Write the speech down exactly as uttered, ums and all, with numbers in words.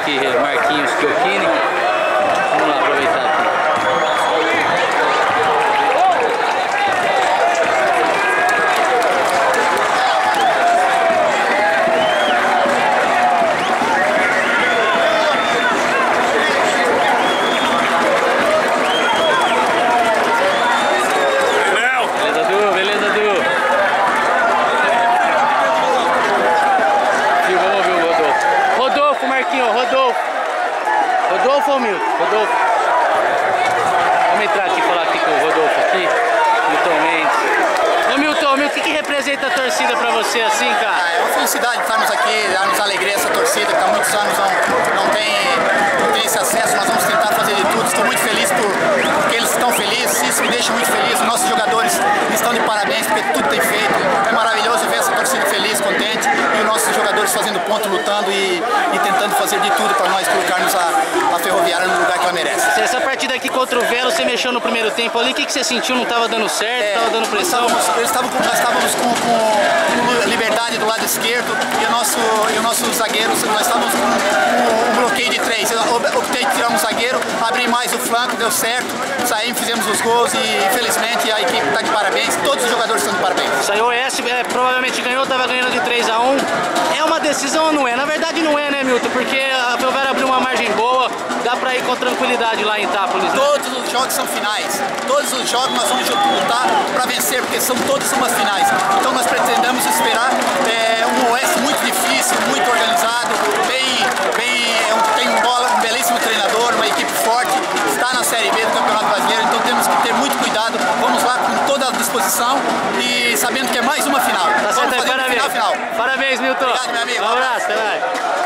aqui, Marquinhos Chiocchini. Vamos lá aproveitar aqui. Beleza, Du? Beleza, Du? Fio, vamos ouvir o Rodolfo. Rodolfo, Marquinhos, Rodolfo. Rodolfo ou Milton? Rodolfo. Vamos entrar aqui e falar aqui com o Rodolfo aqui. Milton Mendes. Ô Milton, Milton, o que, que representa a torcida pra você assim, cara? Ah, é uma felicidade estarmos aqui, dar-nos alegria essa torcida que há muitos anos não, não, tem, não tem esse acesso. Nós vamos tentar fazer de tudo. Estou muito feliz por, porque eles estão felizes, isso me deixa muito feliz. Os nossos jogadores estão de parabéns porque tudo tem feito. É maravilhoso ver essa torcida feliz, contente e os nossos jogadores fazendo ponto, lutando e, e tentando fazer de tudo para nós colocarmos a, a Ferroviária no lugar que ela merece. Essa partida aqui contra o Velo, você mexeu no primeiro tempo ali, o que, que você sentiu? Não estava dando certo? Estava É, dando pressão? Nós estávamos, eles estavam com, nós estávamos com, com, com liberdade do lado esquerdo e o nosso, e o nosso zagueiro, nós estávamos com, com um bloqueio de três. Eu optei de tirar um zagueiro, abrir mais o flanco, deu certo, saímos, fizemos os gols e infelizmente a equipe está de parabéns, todos os jogadores estão de parabéns. Saiu o S, é, provavelmente ganhou, estava ganhando de três a um. É uma decisão ou não é? Na verdade não é, né, Milton? Porque a Ferroviária abriu uma margem boa, dá pra ir com tranquilidade lá em Itápolis, né? Todos os jogos são finais, todos os jogos nós vamos lutar para vencer, porque são todos umas finais. Então nós pretendemos esperar é, um Oeste muito difícil, muito organizado, bem, bem, é um, tem um, bola, um belíssimo treinador, uma equipe forte, está na Série B do Campeonato Brasileiro, então temos que ter muito cuidado, vamos lá com toda a disposição e sabendo que é mais uma final. Tá certo, vamos fazer parabéns. Final, final. Parabéns, Milton. Obrigado, meu amigo. Um abraço, até mais.